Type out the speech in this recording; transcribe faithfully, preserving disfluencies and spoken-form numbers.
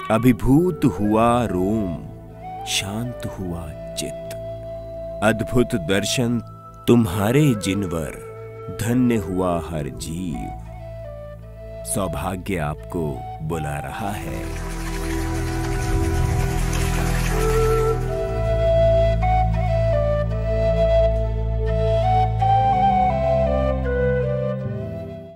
अभिभूत हुआ रोम, शांत हुआ चित्त। अद्भुत दर्शन तुम्हारे जिनवर, धन्य हुआ हर जीव। सौभाग्य आपको बुला रहा है।